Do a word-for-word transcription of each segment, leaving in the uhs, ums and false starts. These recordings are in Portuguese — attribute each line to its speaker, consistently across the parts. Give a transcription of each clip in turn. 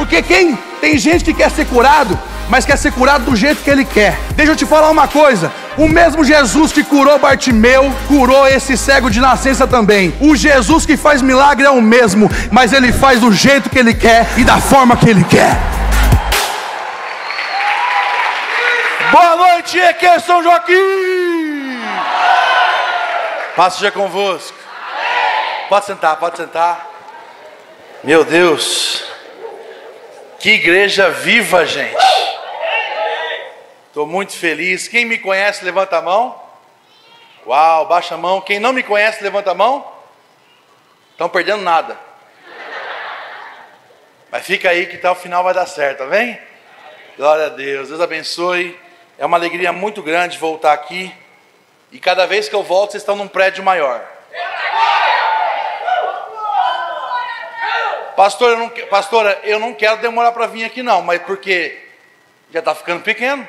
Speaker 1: Porque quem tem gente que quer ser curado, mas quer ser curado do jeito que ele quer. Deixa eu te falar uma coisa: o mesmo Jesus que curou Bartimeu, curou esse cego de nascença também. O Jesus que faz milagre é o mesmo, mas ele faz do jeito que ele quer e da forma que ele quer.
Speaker 2: Boa noite, aqui é São Joaquim. Paz seja convosco. Pode sentar, pode sentar. Meu Deus, que igreja viva, gente. Estou muito feliz. Quem me conhece, levanta a mão. Uau, baixa a mão. Quem não me conhece, levanta a mão. Estão perdendo nada. Mas fica aí que até o final vai dar certo, amém? Glória a Deus, Deus abençoe. É uma alegria muito grande voltar aqui. E cada vez que eu volto, vocês estão num prédio maior. Pastor, eu não, pastora, eu não quero demorar para vir aqui não, mas porque já está ficando pequeno.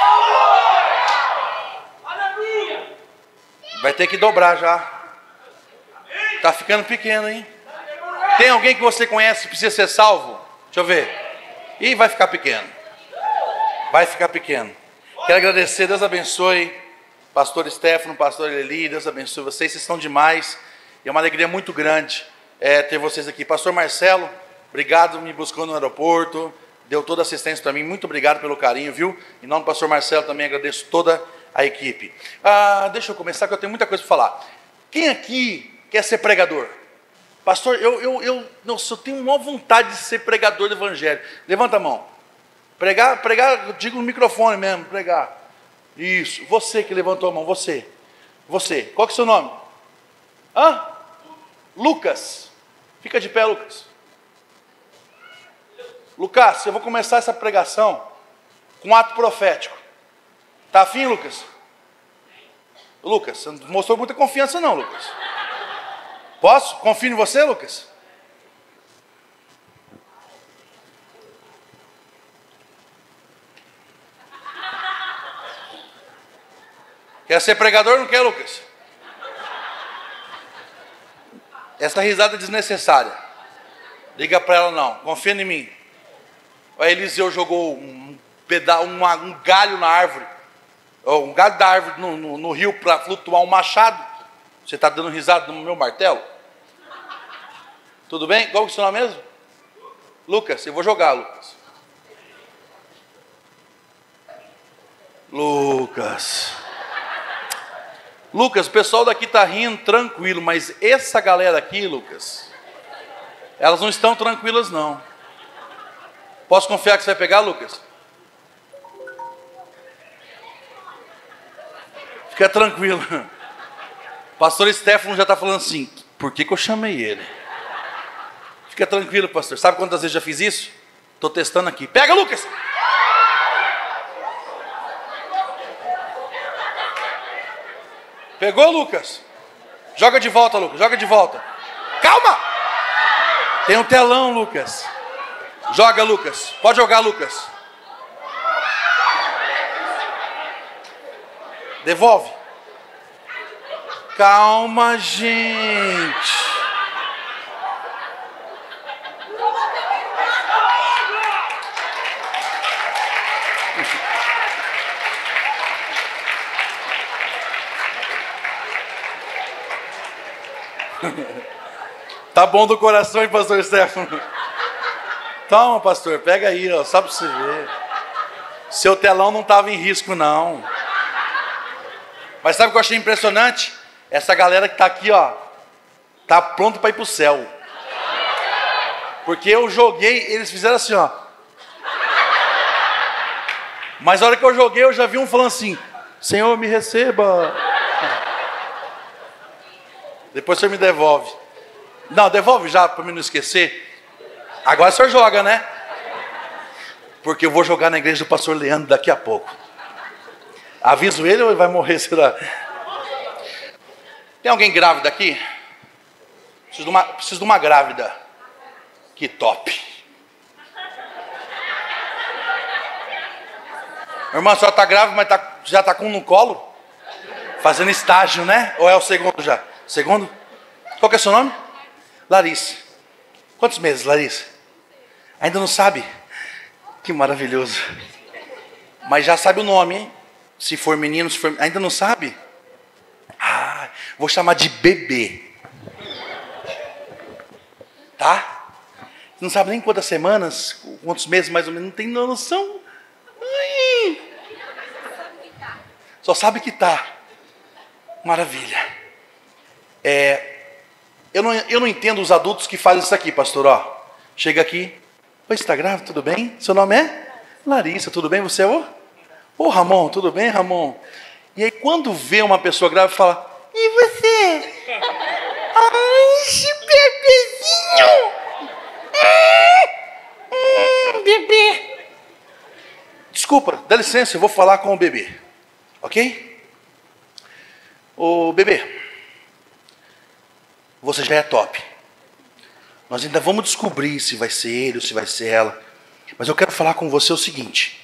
Speaker 2: Vai ter que dobrar já. Está ficando pequeno, hein? Tem alguém que você conhece que precisa ser salvo? Deixa eu ver. Ih, vai ficar pequeno. Vai ficar pequeno. Quero agradecer, Deus abençoe. Pastor Stefano, pastor Eli, Deus abençoe vocês, vocês estão demais. E é uma alegria muito grande é, ter vocês aqui. Pastor Marcelo, obrigado, me buscou no aeroporto, deu toda a assistência para mim, muito obrigado pelo carinho, viu? Em nome do pastor Marcelo também agradeço toda a equipe. Ah, deixa eu começar que eu tenho muita coisa para falar. Quem aqui quer ser pregador? Pastor, eu, eu, eu, nossa, eu tenho uma vontade de ser pregador do evangelho. Levanta a mão. Pregar, pregar, eu digo no microfone mesmo, pregar. Isso, você que levantou a mão, você. Você, qual que é o seu nome? Hã? Lucas. Fica de pé, Lucas. Lucas, eu vou começar essa pregação com um ato profético. Tá afim, Lucas? Lucas, você não mostrou muita confiança não, Lucas. Posso? Confio em você, Lucas? Quer ser pregador ou não quer, Lucas? Essa risada é desnecessária. Liga para ela não, confia em mim. O Eliseu jogou um, peda um, um galho na árvore, um galho da árvore no, no, no rio para flutuar um machado. Você está dando risada no meu martelo? Tudo bem? Qual que é o seu nome mesmo? Lucas, eu vou jogar, Lucas. Lucas. Lucas, o pessoal daqui está rindo tranquilo, mas essa galera aqui, Lucas, elas não estão tranquilas não. Posso confiar que você vai pegar, Lucas? Fica tranquilo. Pastor Stefano já está falando assim, por que que eu chamei ele? Fica tranquilo, pastor. Sabe quantas vezes já fiz isso? Estou testando aqui. Pega, Lucas! Pegou, Lucas? Joga de volta, Lucas. Joga de volta. Calma! Tem um telão, Lucas. Joga, Lucas. Pode jogar, Lucas. Devolve. Calma, gente. Tá bom do coração, hein, pastor Stefano? Toma, pastor, pega aí, ó, só para você ver. Seu telão não estava em risco, não. Mas sabe o que eu achei impressionante? Essa galera que está aqui, ó, tá pronto para ir para o céu. Porque eu joguei, eles fizeram assim, ó. Mas a hora que eu joguei, eu já vi um falando assim, Senhor, me receba. Depois o senhor me devolve. Não, devolve já, para mim não esquecer. Agora o senhor joga, né? Porque eu vou jogar na igreja do pastor Leandro daqui a pouco. Aviso ele ou ele vai morrer, será? Tem alguém grávida aqui? Preciso de uma, preciso de uma grávida. Que top. Irmã, a senhora está grávida, mas tá, já está com um no colo? Fazendo estágio, né? Ou é o segundo já? Segundo? Qual que é o seu nome? Larissa. Quantos meses, Larissa? Ainda não sabe? Que maravilhoso. Mas já sabe o nome, hein? Se for menino, se for... Ainda não sabe? Ah, vou chamar de bebê. Tá? Não sabe nem quantas semanas, quantos meses mais ou menos, não tem noção. Ai. Só sabe que tá. Maravilha. É, eu, não, eu não entendo os adultos que fazem isso aqui, pastor. Ó, chega aqui. Oi, você está grávida? Tudo bem? Seu nome é? Larissa, tudo bem? Você é o? Ô, Ramon, tudo bem, Ramon? E aí, quando vê uma pessoa grávida, fala: e você? Ai, esse bebezinho! Hum, hum, bebê. Desculpa, dá licença, eu vou falar com o bebê. Ok? Ô, bebê, você já é top. Nós ainda vamos descobrir se vai ser ele ou se vai ser ela. Mas eu quero falar com você o seguinte.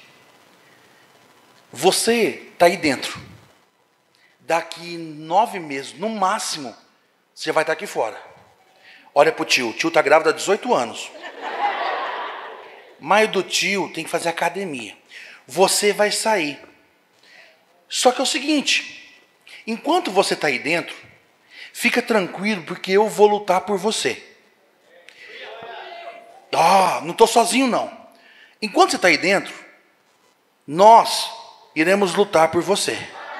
Speaker 2: Você está aí dentro. Daqui nove meses, no máximo, você vai estar aqui fora. Olha pro tio. O tio está grávido há dezoito anos. Mas do tio tem que fazer academia. Você vai sair. Só que é o seguinte. Enquanto você está aí dentro, fica tranquilo, porque eu vou lutar por você. Ah, não estou sozinho não. Enquanto você está aí dentro, nós iremos lutar por você.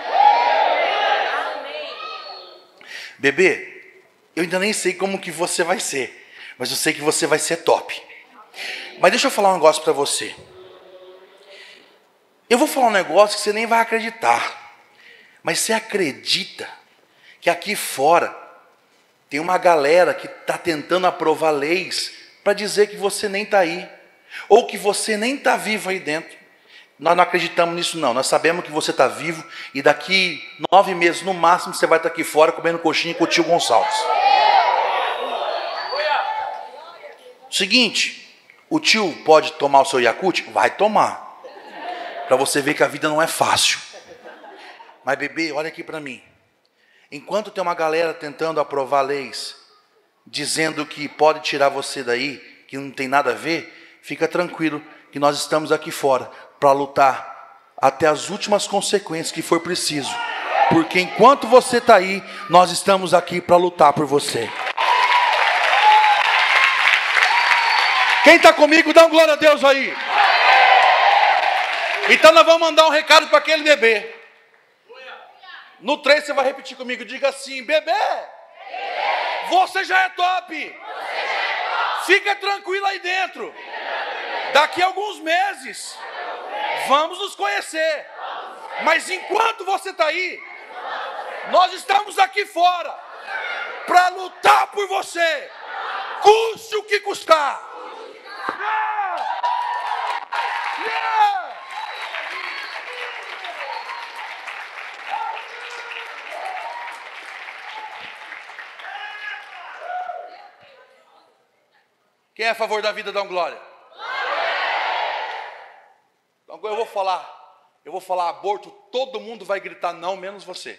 Speaker 2: Bebê, eu ainda nem sei como que você vai ser, mas eu sei que você vai ser top. Mas deixa eu falar um negócio para você. Eu vou falar um negócio que você nem vai acreditar. Mas você acredita que aqui fora tem uma galera que está tentando aprovar leis para dizer que você nem está aí, ou que você nem está vivo aí dentro? Nós não acreditamos nisso não, nós sabemos que você está vivo, e daqui nove meses no máximo você vai estar aqui fora comendo coxinha com o tio Gonçalves. Seguinte, o tio pode tomar o seu Yakult? Vai tomar, para você ver que a vida não é fácil. Mas bebê, olha aqui para mim. Enquanto tem uma galera tentando aprovar leis, dizendo que pode tirar você daí, que não tem nada a ver, fica tranquilo que nós estamos aqui fora para lutar até as últimas consequências que for preciso. Porque enquanto você está aí, nós estamos aqui para lutar por você. Quem está comigo, dá um glória a Deus aí. Então nós vamos mandar um recado para aquele bebê. No três você vai repetir comigo, diga assim: bebê, bebê. Você já é top. Você já é top. Fica tranquilo aí dentro. Fica tranquilo. Daqui a alguns meses, vamos nos conhecer. Mas enquanto você está aí, nós estamos aqui fora para lutar por você, custe o que custar. Yeah! Yeah! Quem é a favor da vida, dá um glória. Então, eu vou falar, eu vou falar aborto, todo mundo vai gritar não, menos você.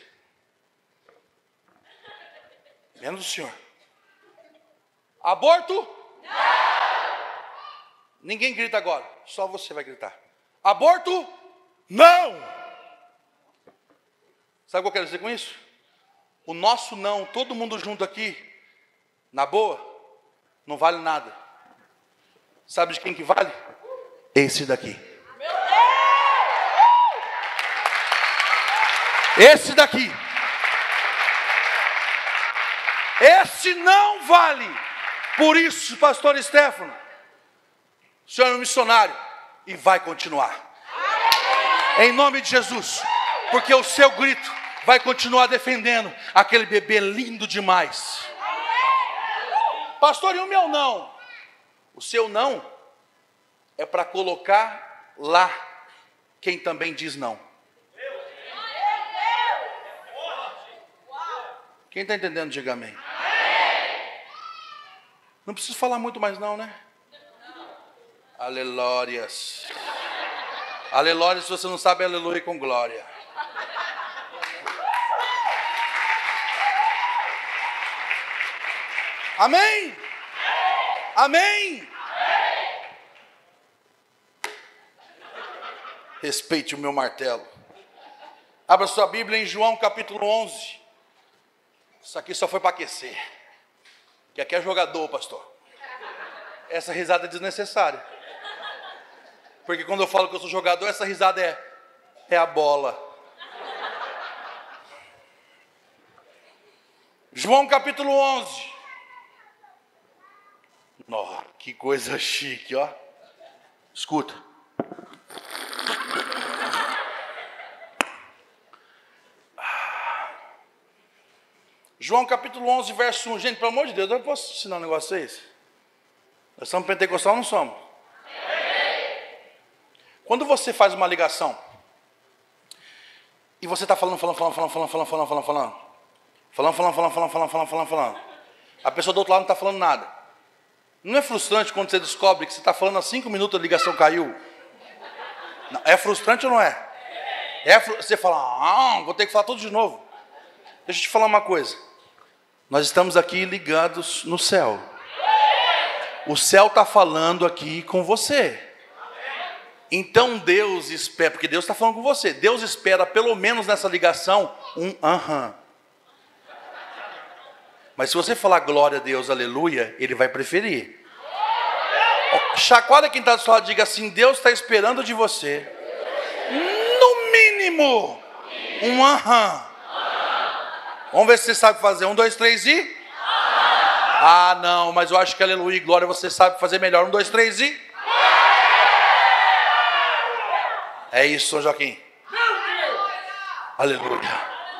Speaker 2: Menos o senhor. Aborto? Não! Ninguém grita agora, só você vai gritar. Aborto? Não! Sabe o que eu quero dizer com isso? O nosso não, todo mundo junto aqui, na boa, não vale nada. Sabe de quem que vale? Esse daqui. Esse daqui. Esse não vale. Por isso, pastor Stefano, o senhor é um missionário e vai continuar. Em nome de Jesus. Porque o seu grito vai continuar defendendo aquele bebê lindo demais. Pastor, e o meu não? O seu não é para colocar lá quem também diz não. Quem está entendendo, diga amém. Não preciso falar muito mais não, né? Aleluias. Aleluia, se você não sabe, aleluia com glória. Amém? Amém? Respeite o meu martelo. Abra sua Bíblia em João capítulo onze. Isso aqui só foi para aquecer. Que aqui é jogador, pastor. Essa risada é desnecessária. Porque quando eu falo que eu sou jogador, essa risada é, é a bola. João capítulo onze. Oh, que coisa chique, ó. Escuta. João capítulo onze, verso um. Gente, pelo amor de Deus, eu posso ensinar um negócio a vocês? Nós somos pentecostal ou não somos? Quando você faz uma ligação e você está falando, falando, falando, falando, falando, falando, falando, falando, falando, falando, falando, falando, falando, falando, falando, falando, falando, a pessoa do outro lado não está falando nada. Não é frustrante quando você descobre que você está falando há cinco minutos, a ligação caiu? Não, é frustrante ou não é? É fru... Você fala, ah, vou ter que falar tudo de novo. Deixa eu te falar uma coisa. Nós estamos aqui ligados no céu. O céu está falando aqui com você. Então Deus espera, porque Deus está falando com você. Deus espera pelo menos nessa ligação um aham. Mas se você falar glória a Deus, aleluia, Ele vai preferir. Chacoalha quem está do seu lado, diga assim: Deus está esperando de você, no mínimo, um aham. Vamos ver se você sabe fazer. Um, dois, três e... Ah, não, mas eu acho que aleluia e glória você sabe fazer melhor. Um, dois, três e... É isso, São Joaquim. Aleluia.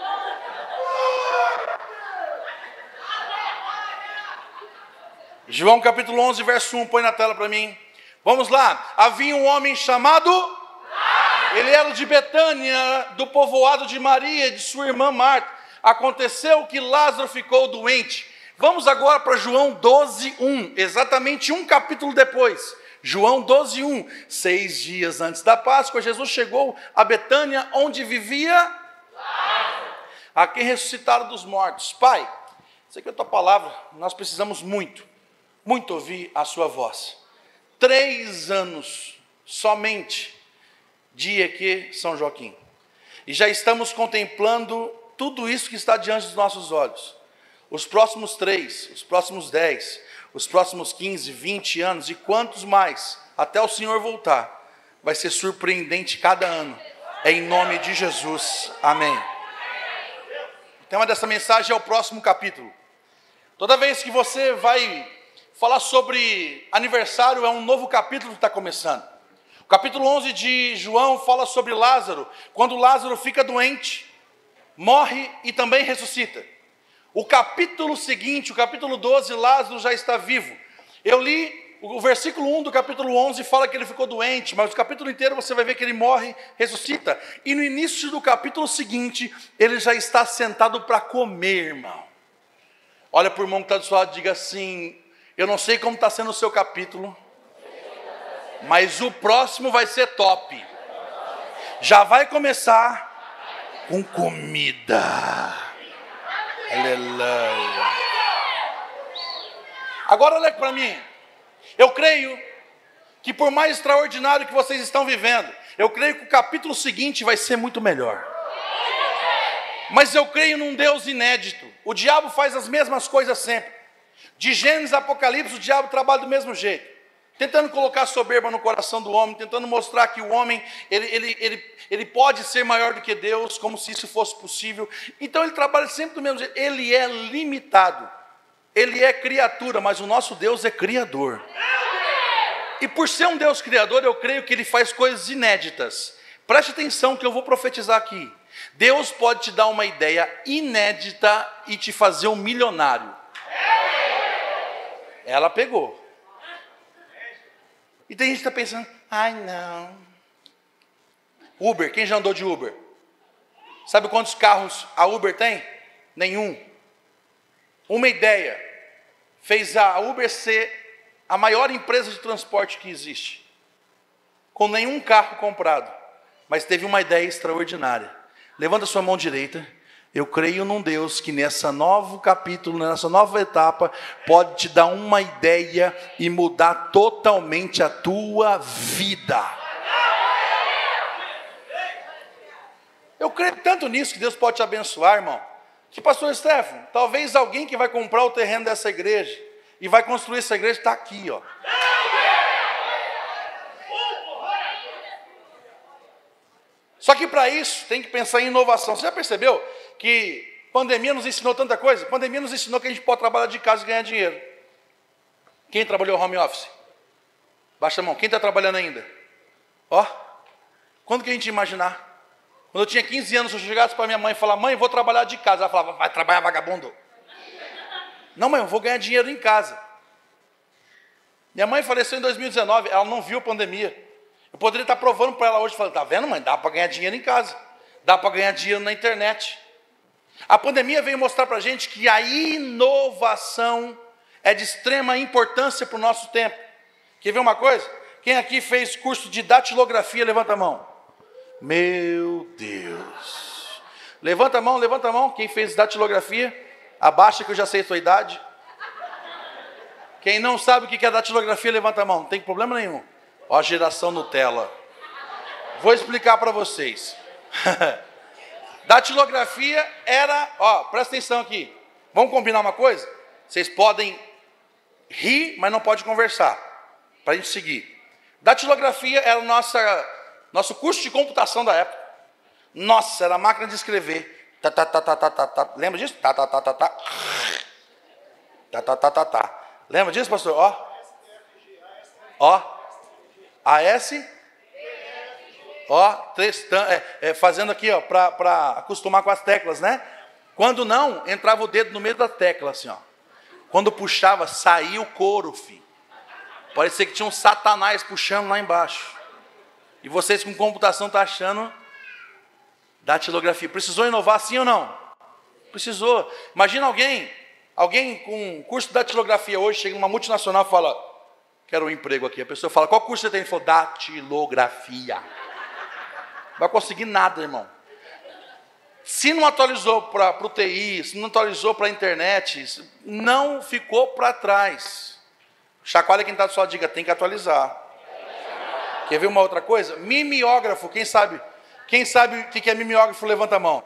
Speaker 2: João capítulo onze, verso um, põe na tela para mim. Vamos lá. Havia um homem chamado... Ele era de Betânia, do povoado de Maria, de sua irmã Marta. Aconteceu que Lázaro ficou doente. Vamos agora para João doze, um, exatamente um capítulo depois. João doze, um. Seis dias antes da Páscoa, Jesus chegou a Betânia, onde vivia Lázaro, a quem ressuscitaram dos mortos. Pai, isso aqui é a tua palavra, nós precisamos muito, muito ouvir a sua voz. Três anos somente de Eque São Joaquim. E já estamos contemplando tudo isso que está diante dos nossos olhos. Os próximos três, os próximos dez, os próximos quinze, vinte anos e quantos mais, até o Senhor voltar, vai ser surpreendente cada ano. É em nome de Jesus. Amém. O tema dessa mensagem é o próximo capítulo. Toda vez que você vai falar sobre aniversário, é um novo capítulo que está começando. O capítulo onze de João fala sobre Lázaro, quando Lázaro fica doente, morre e também ressuscita. O capítulo seguinte, o capítulo doze, Lázaro já está vivo. Eu li o versículo um do capítulo onze, fala que ele ficou doente, mas o capítulo inteiro você vai ver que ele morre, ressuscita. E no início do capítulo seguinte, ele já está sentado para comer, irmão. Olha para o irmão que está do seu lado e diga assim: eu não sei como está sendo o seu capítulo, mas o próximo vai ser top. Já vai começar com comida. Aleluia. Agora olha para mim. Eu creio que por mais extraordinário que vocês estão vivendo, eu creio que o capítulo seguinte vai ser muito melhor. Mas eu creio num Deus inédito. O diabo faz as mesmas coisas sempre. De Gênesis a Apocalipse, o diabo trabalha do mesmo jeito. Tentando colocar soberba no coração do homem, tentando mostrar que o homem, ele, ele, ele, ele pode ser maior do que Deus, como se isso fosse possível. Então ele trabalha sempre do mesmo jeito. Ele é limitado, ele é criatura, mas o nosso Deus é criador. E por ser um Deus criador, eu creio que ele faz coisas inéditas. Preste atenção que eu vou profetizar aqui. Deus pode te dar uma ideia inédita e te fazer um milionário. Ela pegou. E tem gente que está pensando, ai não. Uber, quem já andou de Uber? Sabe quantos carros a Uber tem? Nenhum. Uma ideia fez a Uber ser a maior empresa de transporte que existe, com nenhum carro comprado, mas teve uma ideia extraordinária. Levanta sua mão direita. Eu creio num Deus que nessa novo capítulo, nessa nova etapa, pode te dar uma ideia e mudar totalmente a tua vida. Eu creio tanto nisso que Deus pode te abençoar, irmão. Que pastor Stefano, talvez alguém que vai comprar o terreno dessa igreja e vai construir essa igreja está aqui, ó. Só que para isso tem que pensar em inovação. Você já percebeu que pandemia nos ensinou tanta coisa? Pandemia nos ensinou que a gente pode trabalhar de casa e ganhar dinheiro. Quem trabalhou home office? Baixa a mão. Quem está trabalhando ainda? Ó, quando que a gente ia imaginar? Quando eu tinha quinze anos, se eu chegasse para minha mãe e falar, mãe, vou trabalhar de casa. Ela falava, vai trabalhar, vagabundo. Não, mãe, eu vou ganhar dinheiro em casa. Minha mãe faleceu em dois mil e dezenove, ela não viu a pandemia. Eu poderia estar provando para ela hoje, falando, tá vendo, mãe? Dá para ganhar dinheiro em casa. Dá para ganhar dinheiro na internet. A pandemia veio mostrar para a gente que a inovação é de extrema importância para o nosso tempo. Quer ver uma coisa? Quem aqui fez curso de datilografia, levanta a mão. Meu Deus. Levanta a mão, levanta a mão. Quem fez datilografia, abaixa que eu já sei a sua idade. Quem não sabe o que é datilografia, levanta a mão. Não tem problema nenhum. Ó a geração Nutella. Vou explicar para vocês. Datilografia era, ó, presta atenção aqui. Vamos combinar uma coisa? Vocês podem rir, mas não podem conversar. Para a gente seguir. Datilografia era o nossa, nosso curso de computação da época. Nossa, era a máquina de escrever. Tá, tá, tá, tá, tá, tá, tá. Lembra disso? Tá, tá, tá, tá, tá. Tá, tá, tá, tá, tá. Lembra disso, pastor? Ó. Ó. A S, ó, testando, é, é, fazendo aqui, ó, para acostumar com as teclas, né? Quando não, entrava o dedo no meio da tecla, assim, ó. Quando puxava, saía o couro, filho. Parecia que tinha um satanás puxando lá embaixo. E vocês com computação estão achando datilografia. Precisou inovar, sim ou não? Precisou. Imagina alguém, alguém com curso de datilografia hoje, chega numa multinacional e fala... Quero um emprego aqui. A pessoa fala, qual curso você tem? Ele falou, datilografia. Não vai conseguir nada, irmão. Se não atualizou para o T I, se não atualizou para a internet, não ficou para trás. Chacoalha quem está só, diga, tem que atualizar. Quer ver uma outra coisa? Mimeógrafo, quem sabe? Quem sabe o que é mimeógrafo? Levanta a mão.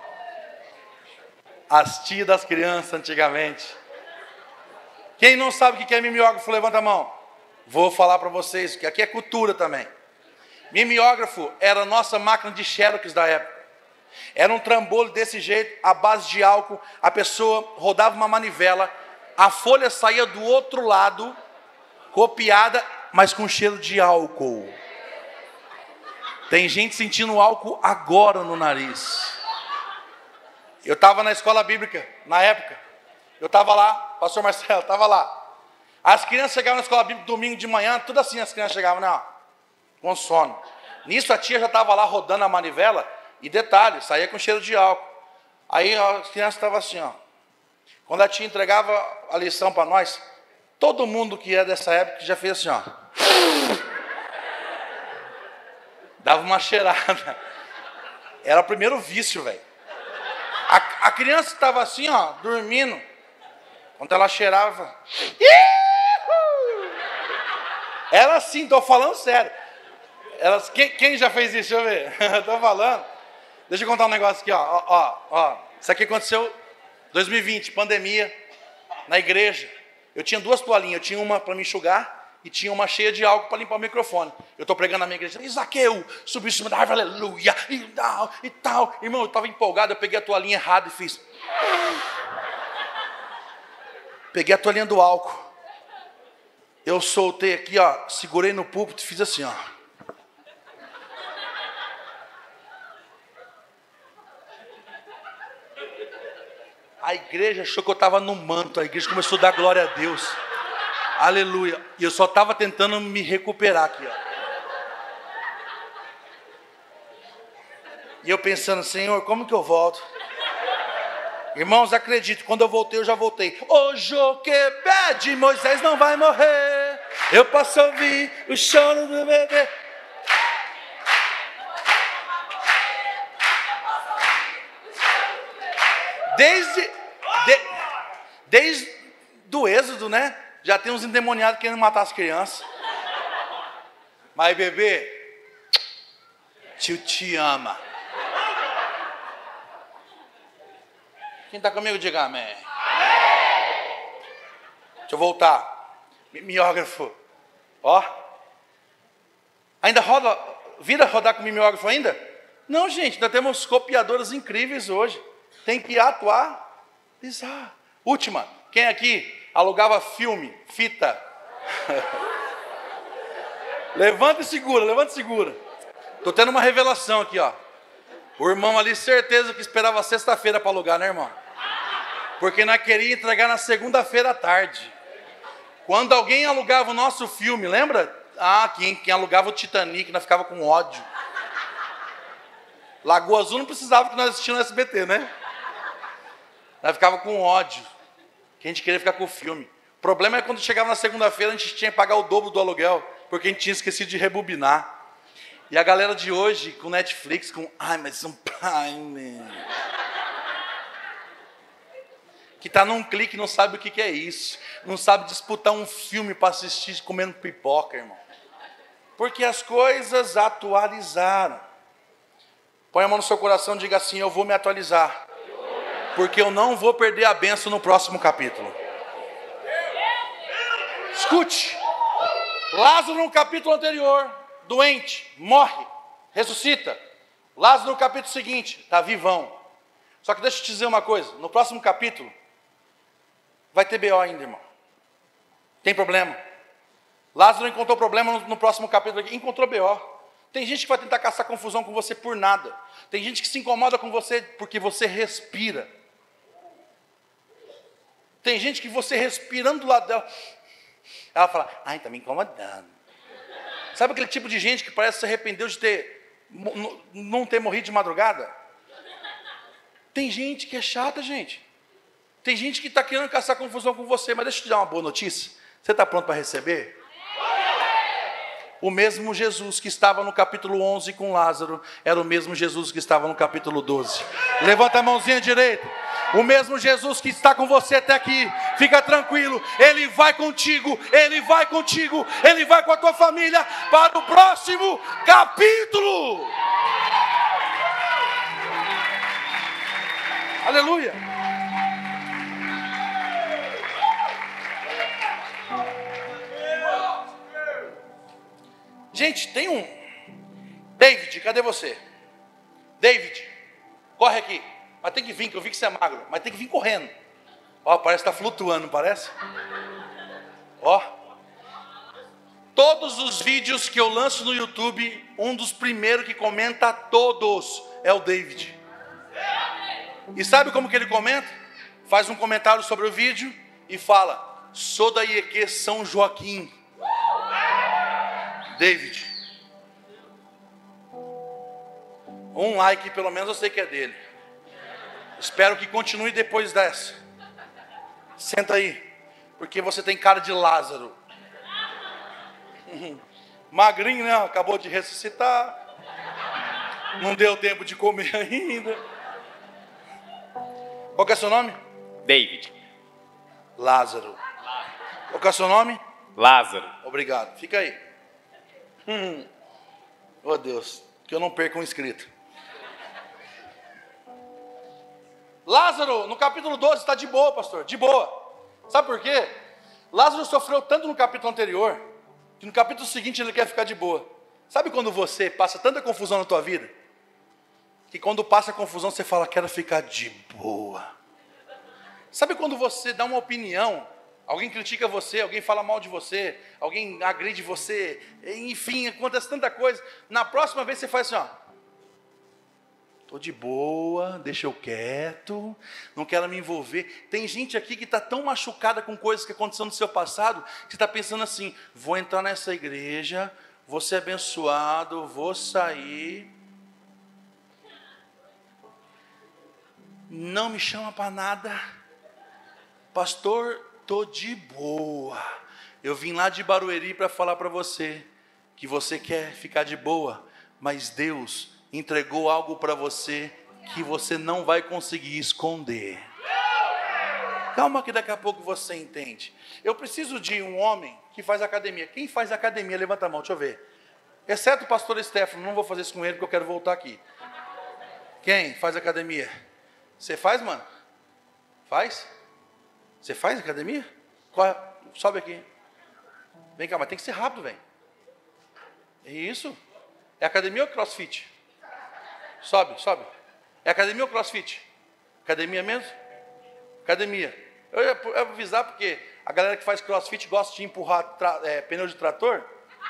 Speaker 2: As tias das crianças antigamente. Quem não sabe o que é mimeógrafo? Levanta a mão. Vou falar para vocês, que aqui é cultura também. Mimeógrafo era a nossa máquina de xerox da época. Era um trambolho desse jeito, à base de álcool. A pessoa rodava uma manivela, a folha saía do outro lado, copiada, mas com cheiro de álcool. Tem gente sentindo álcool agora no nariz. Eu estava na escola bíblica, na época. Eu estava lá, pastor Marcelo, estava lá. As crianças chegavam na escola bíblica domingo de manhã, tudo assim as crianças chegavam, né, ó, com sono. Nisso a tia já estava lá rodando a manivela, e detalhe, saía com cheiro de álcool. Aí ó, as crianças estavam assim, ó. Quando a tia entregava a lição para nós, todo mundo que é dessa época já fez assim, ó. Dava uma cheirada. Era o primeiro vício, velho. A, a criança estava assim, ó, dormindo. Quando ela cheirava... Era assim, estou falando sério. Elas, quem, quem já fez isso? Deixa eu ver. Estou falando. Deixa eu contar um negócio aqui, ó. Ó, ó, ó. Isso aqui aconteceu em dois mil e vinte, pandemia, na igreja. Eu tinha duas toalhinhas. Eu tinha uma para me enxugar e tinha uma cheia de álcool para limpar o microfone. Eu estou pregando na minha igreja. E Zaqueu subiu em cima da árvore, aleluia, e tal, e tal. Irmão, eu estava empolgado, eu peguei a toalhinha errada e fiz... Peguei a toalhinha do álcool. Eu soltei aqui, ó, segurei no púlpito e fiz assim, ó. A igreja achou que eu estava no manto. A igreja começou a dar glória a Deus. Aleluia. E eu só estava tentando me recuperar aqui, ó. E eu pensando, Senhor, como que eu volto? Irmãos, acredito, quando eu voltei, eu já voltei. O Joquebede, Moisés não vai morrer. Eu posso ouvir o choro do bebê. Desde, de, desde do êxodo, né? Já tem uns endemoniados querendo matar as crianças. Mas, bebê, tio te ama. Quem está comigo, diga amém. Deixa eu voltar. Mimeógrafo. Ó. Ainda roda, vira rodar com mimeógrafo ainda? Não, gente, ainda temos copiadoras incríveis hoje. Tem que atuar. Bizarro. Última. Quem aqui alugava filme, fita? Levanta e segura, levanta e segura. Estou tendo uma revelação aqui, ó. O irmão ali, certeza que esperava sexta-feira para alugar, né, irmão? Porque nós queríamos entregar na segunda-feira à tarde. Quando alguém alugava o nosso filme, lembra? Ah, quem, quem alugava o Titanic, nós ficava com ódio. Lagoa Azul não precisava que nós assistíamos no S B T, né? Nós ficava com ódio. Que a gente queria ficar com o filme. O problema é que quando chegava na segunda-feira, a gente tinha que pagar o dobro do aluguel, porque a gente tinha esquecido de rebobinar. E a galera de hoje, com Netflix, com... Ai, mas um Prime... Que está num clique e não sabe o que, que é isso. Não sabe disputar um filme para assistir comendo pipoca, irmão. Porque as coisas atualizaram. Põe a mão no seu coração e diga assim, eu vou me atualizar. Porque eu não vou perder a bênção no próximo capítulo. Escute. Lázaro no capítulo anterior, doente, morre, ressuscita. Lázaro no capítulo seguinte, está vivão. Só que deixa eu te dizer uma coisa, no próximo capítulo, vai ter B O ainda, irmão. Tem problema. Lázaro encontrou problema no, no próximo capítulo aqui, encontrou B O. Tem gente que vai tentar caçar confusão com você por nada. Tem gente que se incomoda com você porque você respira. Tem gente que você respirando do lado dela, ela fala, ai, está me incomodando. Sabe aquele tipo de gente que parece se arrependeu de ter, não ter morrido de madrugada? Tem gente que é chata, gente. Tem gente que está querendo caçar confusão com você, mas deixa eu te dar uma boa notícia. Você está pronto para receber? O mesmo Jesus que estava no capítulo onze com Lázaro, era o mesmo Jesus que estava no capítulo doze. Levanta a mãozinha direita. O mesmo Jesus que está com você até aqui, fica tranquilo, Ele vai contigo, Ele vai contigo, Ele vai com a tua família para o próximo capítulo. Aleluia. Gente, tem um... David, cadê você? David, corre aqui. Mas tem que vir, que eu vi que você é magro. Mas tem que vir correndo. Ó, parece que está flutuando, não parece? Ó. Todos os vídeos que eu lanço no YouTube, um dos primeiros que comenta todos é o David. E sabe como que ele comenta? Faz um comentário sobre o vídeo e fala, sou da I E Q São Joaquim. David. Um like pelo menos eu sei que é dele. Espero que continue depois dessa. Senta aí, porque você tem cara de Lázaro. Magrinho, né? Acabou de ressuscitar. Não deu tempo de comer ainda. Qual que é seu nome?
Speaker 3: David.
Speaker 2: Lázaro. Qual que é seu nome?
Speaker 3: Lázaro.
Speaker 2: Obrigado. Fica aí. Hum. Oh Deus, que eu não perca um inscrito. Lázaro, no capítulo doze, está de boa, pastor, de boa. Sabe por quê? Lázaro sofreu tanto no capítulo anterior, que no capítulo seguinte ele quer ficar de boa. Sabe quando você passa tanta confusão na tua vida, que quando passa a confusão você fala, quero ficar de boa. Sabe quando você dá uma opinião, alguém critica você, alguém fala mal de você, alguém agride você, enfim, acontece tanta coisa. Na próxima vez você faz assim, ó. Estou de boa, deixa eu quieto, não quero me envolver. Tem gente aqui que está tão machucada com coisas que aconteceram no seu passado, que está pensando assim, vou entrar nessa igreja, vou ser abençoado, vou sair. Não me chama para nada. Pastor, estou de boa. Eu vim lá de Barueri para falar para você, que você quer ficar de boa, mas Deus entregou algo para você que você não vai conseguir esconder. Calma que daqui a pouco você entende. Eu preciso de um homem que faz academia. Quem faz academia? Levanta a mão, deixa eu ver. Exceto o pastor Stefano, não vou fazer isso com ele porque eu quero voltar aqui. Quem faz academia? Você faz, mano? Faz? Você faz academia? Corre, sobe aqui. Vem cá, mas tem que ser rápido, velho. Isso. É academia ou crossfit? Sobe, sobe. É academia ou crossfit? Academia mesmo? Academia. Eu ia, eu ia avisar porque a galera que faz crossfit gosta de empurrar tra, é, pneu de trator.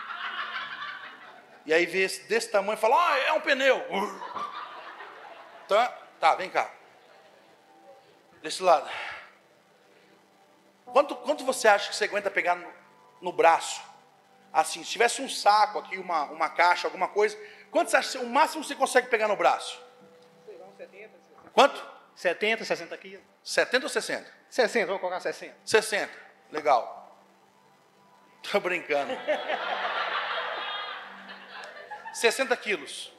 Speaker 2: E aí vê esse, desse tamanho e fala, ah, é um pneu. Então, tá, vem cá. Desse lado. Quanto, quanto você acha que você aguenta pegar no, no braço? Assim, se tivesse um saco aqui, uma, uma caixa, alguma coisa, quanto você acha que o máximo você consegue pegar no braço?
Speaker 3: Sei lá, uns setenta, sessenta.
Speaker 2: Quanto?
Speaker 3: setenta, sessenta quilos.
Speaker 2: setenta ou sessenta?
Speaker 3: sessenta, vamos colocar sessenta.
Speaker 2: sessenta, legal. Tô brincando. sessenta quilos.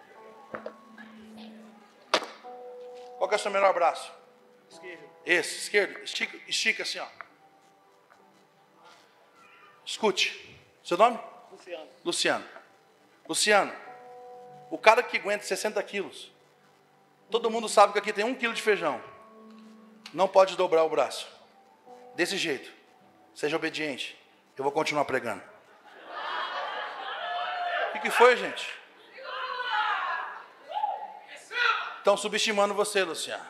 Speaker 2: Qual que é o seu melhor braço?
Speaker 3: Esquerdo.
Speaker 2: Esse, esquerdo. Estica, estica assim, ó. Escute. Seu nome?
Speaker 3: Luciano.
Speaker 2: Luciano. Luciano, o cara que aguenta sessenta quilos, todo mundo sabe que aqui tem um quilo de feijão. Não pode dobrar o braço. Desse jeito. Seja obediente. Eu vou continuar pregando. O que, que foi, gente? Estão subestimando você, Luciano.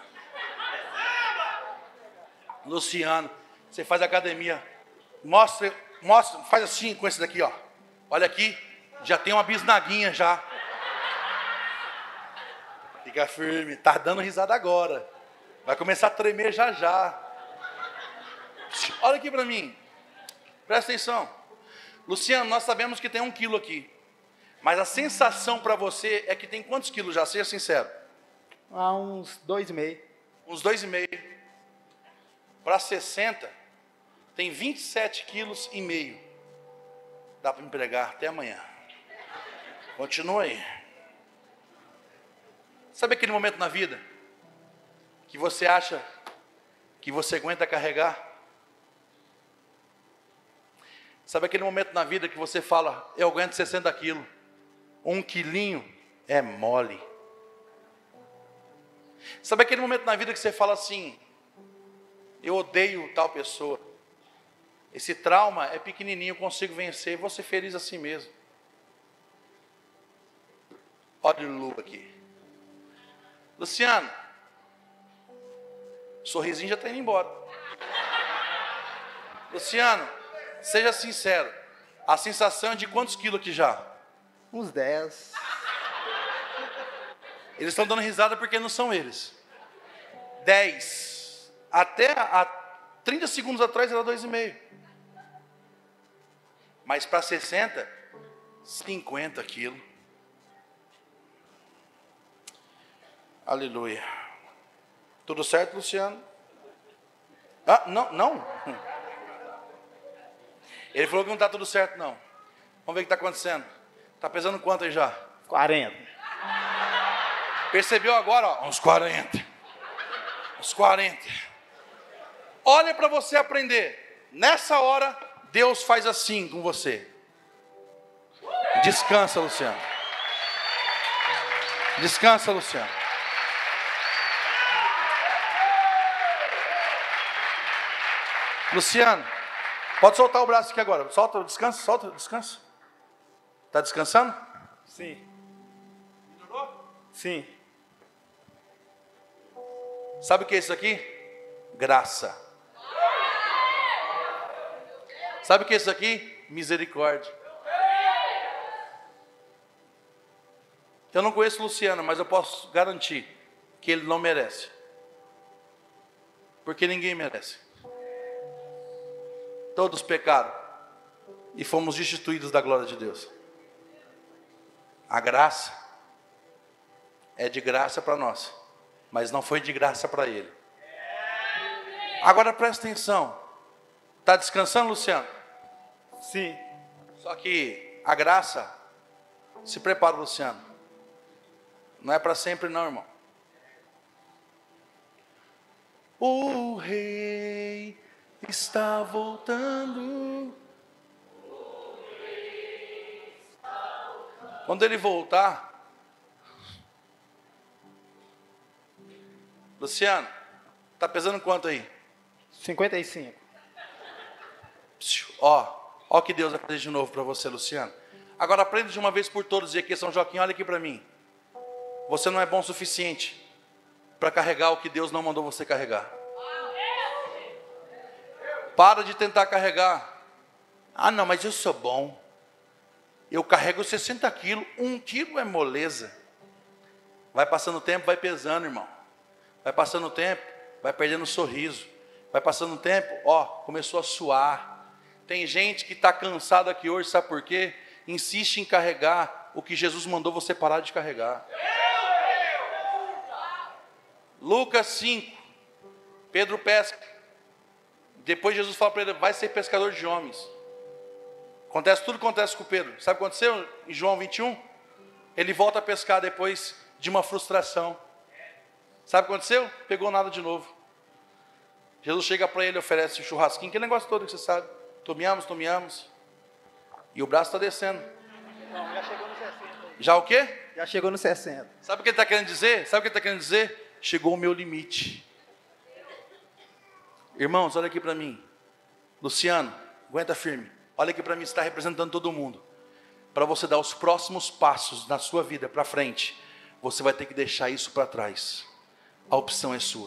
Speaker 2: Luciano, você faz academia. Mostra, mostra, faz assim com esse daqui, ó. Olha aqui, já tem uma bisnaguinha já. Fica firme, tá dando risada agora. Vai começar a tremer já já. Olha aqui para mim. Presta atenção. Luciano, nós sabemos que tem um quilo aqui. Mas a sensação para você é que tem quantos quilos já? Seja sincero.
Speaker 3: Há uns dois e meio.
Speaker 2: Uns dois e meio. Para sessenta, tem vinte e sete quilos e meio. Dá para me pregar até amanhã. Continua aí. Sabe aquele momento na vida que você acha que você aguenta carregar? Sabe aquele momento na vida que você fala, eu aguento sessenta quilos, um quilinho é mole. Sabe aquele momento na vida que você fala assim, eu odeio tal pessoa, esse trauma é pequenininho, eu consigo vencer, vou ser feliz assim mesmo. Olha o Lulu aqui. Luciano, sorrisinho já está indo embora. Luciano, seja sincero, a sensação é de quantos quilos aqui já?
Speaker 3: Uns dez.
Speaker 2: Eles estão dando risada porque não são eles. dez. Até há trinta segundos atrás era dois e meio. Mas para sessenta, cinquenta quilos. Aleluia. Tudo certo, Luciano? Ah, não, não. Ele falou que não está tudo certo, não. Vamos ver o que está acontecendo. Está pesando quanto aí já?
Speaker 3: quarenta.
Speaker 2: Percebeu agora? Ó, uns quarenta. Uns quarenta. Olha para você aprender. Nessa hora, Deus faz assim com você. Descansa, Luciano. Descansa, Luciano. Luciano, pode soltar o braço aqui agora. Solta, descansa, solta, descansa. Está descansando?
Speaker 3: Sim.
Speaker 2: Melhorou?
Speaker 3: Sim.
Speaker 2: Sabe o que é isso aqui? Graça. Sabe o que é isso aqui? Misericórdia. Eu não conheço o Luciano, mas eu posso garantir que ele não merece. Porque ninguém merece. Todos pecaram e fomos destituídos da glória de Deus. A graça é de graça para nós, mas não foi de graça para ele. Agora presta atenção. Está descansando, Luciano?
Speaker 3: Sim.
Speaker 2: Só que a graça, se prepara, Luciano, não é para sempre não, irmão. O rei está voltando. Quando ele voltar, Luciano, Tá pesando quanto aí?
Speaker 3: cinquenta e cinco.
Speaker 2: Ó, ó o que Deus vai fazer de novo para você, Luciano. Agora aprenda de uma vez por todas. E aqui, São Joaquim, olha aqui para mim. Você não é bom o suficiente para carregar o que Deus não mandou você carregar. Para de tentar carregar. Ah, não, mas eu sou bom. Eu carrego sessenta quilos. Um quilo é moleza. Vai passando o tempo, vai pesando, irmão. Vai passando o tempo, vai perdendo o sorriso. Vai passando o tempo, ó, começou a suar. Tem gente que está cansada aqui hoje, sabe por quê? Insiste em carregar o que Jesus mandou você parar de carregar. Lucas cinco, Pedro pesca. Depois Jesus fala para ele, vai ser pescador de homens. Acontece tudo que acontece com Pedro. Sabe o que aconteceu em João vinte e um? Ele volta a pescar depois de uma frustração. Sabe o que aconteceu? Pegou nada de novo. Jesus chega para ele, oferece o churrasquinho, aquele negócio todo que você sabe. Tomeamos, tomeamos. E o braço está descendo.
Speaker 3: Não, já chegou no sessenta.
Speaker 2: Já o quê?
Speaker 3: Já chegou no sessenta.
Speaker 2: Sabe o que ele está querendo dizer? Sabe o que ele está querendo dizer? Chegou o meu limite. Irmãos, olha aqui para mim. Luciano, aguenta firme. Olha aqui para mim, você está representando todo mundo. Para você dar os próximos passos na sua vida para frente, você vai ter que deixar isso para trás. A opção é sua.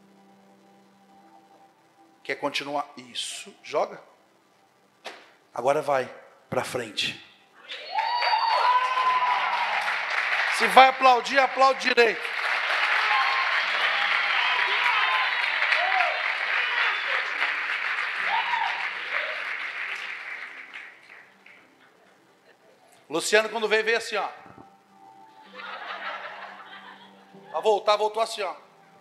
Speaker 2: Quer continuar? Isso, joga. Agora vai para frente. Se vai aplaudir, aplaude direito. Luciano, quando veio, veio assim, ó. Para voltar, voltou assim, ó.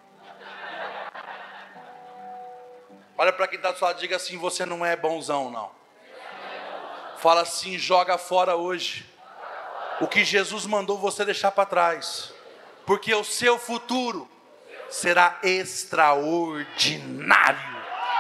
Speaker 2: Olha para quem está do seu lado e diga assim, você não é bonzão, não. Fala assim, joga fora hoje o que Jesus mandou você deixar para trás. Porque o seu futuro será extraordinário.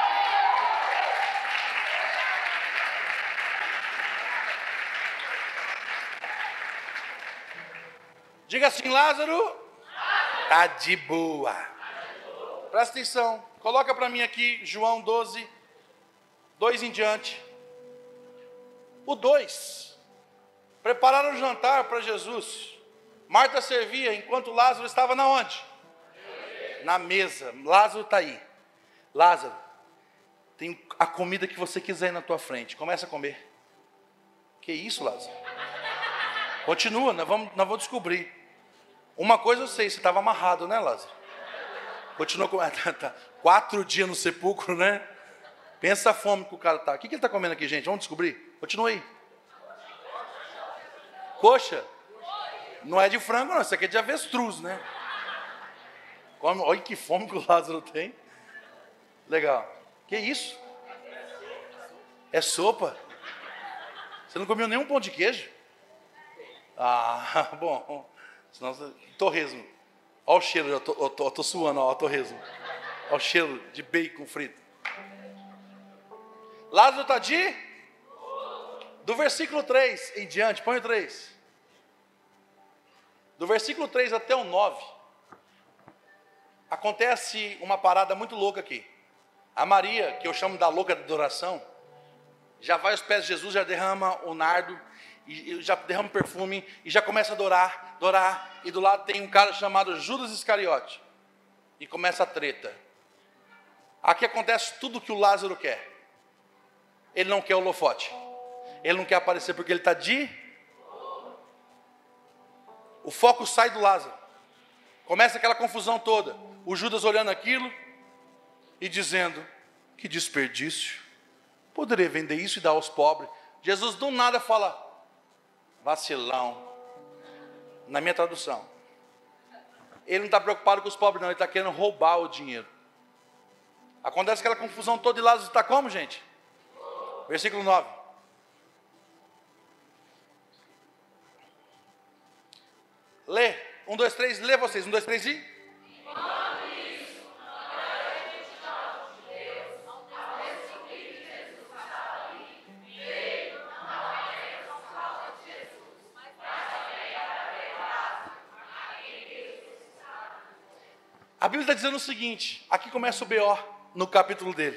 Speaker 2: Diga assim, Lázaro, tá de boa. Presta atenção. Coloca para mim aqui, João doze, dois em diante. O dois. Prepararam o jantar para Jesus. Marta servia, enquanto Lázaro estava na onde? Na mesa. Lázaro está aí. Lázaro, tem a comida que você quiser aí na tua frente. Começa a comer. Que isso, Lázaro? Continua, nós vamos, nós vamos descobrir. Uma coisa eu sei, você estava amarrado, né, Lázaro? Continua com... Tá, tá. Quatro dias no sepulcro, né? Pensa a fome que o cara tá. O que, que ele está comendo aqui, gente? Vamos descobrir. Continua aí. Coxa? Não é de frango, não. Isso aqui é de avestruz, né? Olha que fome que o Lázaro tem. Legal. Que isso? É sopa? Você não comeu nenhum pão de queijo? Ah, bom. Senão, torresmo. Olha o cheiro, eu tô, eu tô, eu tô suando, olha o torresmo. Olha o cheiro de bacon frito. Lázaro está de? Do versículo três em diante, põe o três. Do versículo três até o nove, acontece uma parada muito louca aqui. A Maria, que eu chamo da louca da adoração, já vai aos pés de Jesus, já derrama o nardo, e já derrama o perfume, e já começa a adorar, adorar, e do lado tem um cara chamado Judas Iscariote, e começa a treta. Aqui acontece tudo o que o Lázaro quer. Ele não quer o holofote, ele não quer aparecer porque ele está de... O foco sai do Lázaro, começa aquela confusão toda, o Judas olhando aquilo, e dizendo, que desperdício, poderia vender isso e dar aos pobres. Jesus do nada fala, vacilão, na minha tradução. Ele não está preocupado com os pobres não, ele está querendo roubar o dinheiro. Acontece aquela confusão toda e Lázaro está como, gente? Versículo nove. Lê, um, dois, três, lê vocês, um, dois, três e... A Bíblia está dizendo o seguinte, aqui começa o B O no capítulo dele.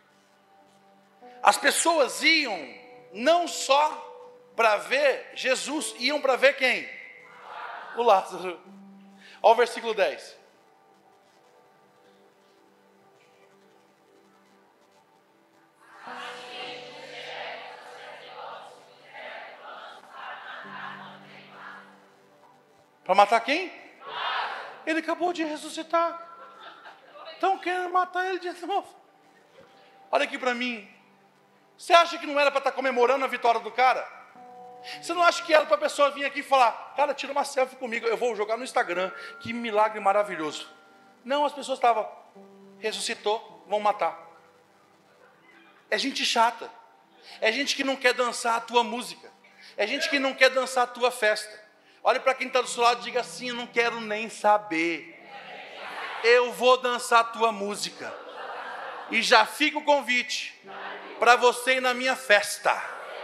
Speaker 2: As pessoas iam não só para ver Jesus, iam para ver quem? O Lázaro. Olha o versículo dez. Para matar quem? Ele acabou de ressuscitar. Estão querendo matar ele de novo. Olha aqui para mim. Você acha que não era para estar comemorando a vitória do cara? Você não acha que era para a pessoa vir aqui e falar, cara, tira uma selfie comigo, eu vou jogar no Instagram, que milagre maravilhoso. Não, as pessoas estavam, ressuscitou, vão matar. É gente chata. É gente que não quer dançar a tua música. É gente que não quer dançar a tua festa. Olha para quem está do seu lado e diga assim, eu não quero nem saber. Eu vou dançar a tua música. E já fica o convite para você ir na minha festa.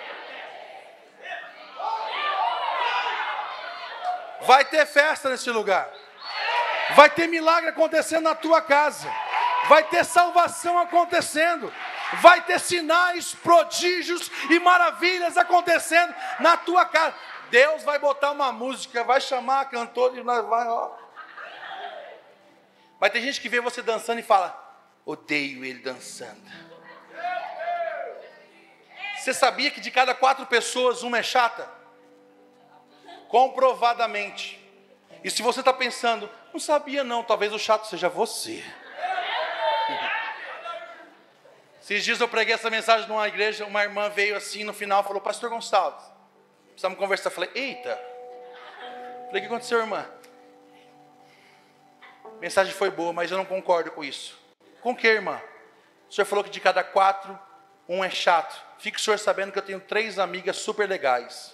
Speaker 2: Vai ter festa nesse lugar. Vai ter milagre acontecendo na tua casa. Vai ter salvação acontecendo. Vai ter sinais, prodígios e maravilhas acontecendo na tua casa. Deus vai botar uma música, vai chamar a cantora e nós vai, ó. Vai ter gente que vê você dançando e fala, odeio ele dançando. Você sabia que de cada quatro pessoas, uma é chata? Comprovadamente. E se você está pensando, não sabia não, talvez o chato seja você. Esses dias eu preguei essa mensagem numa igreja, uma irmã veio assim no final e falou, pastor Gonçalves, precisamos conversar. Eu falei, eita. Falei, o que aconteceu, irmã? A mensagem foi boa, mas eu não concordo com isso. Com o que, irmã? O senhor falou que de cada quatro, um é chato. Fique o senhor sabendo que eu tenho três amigas super legais.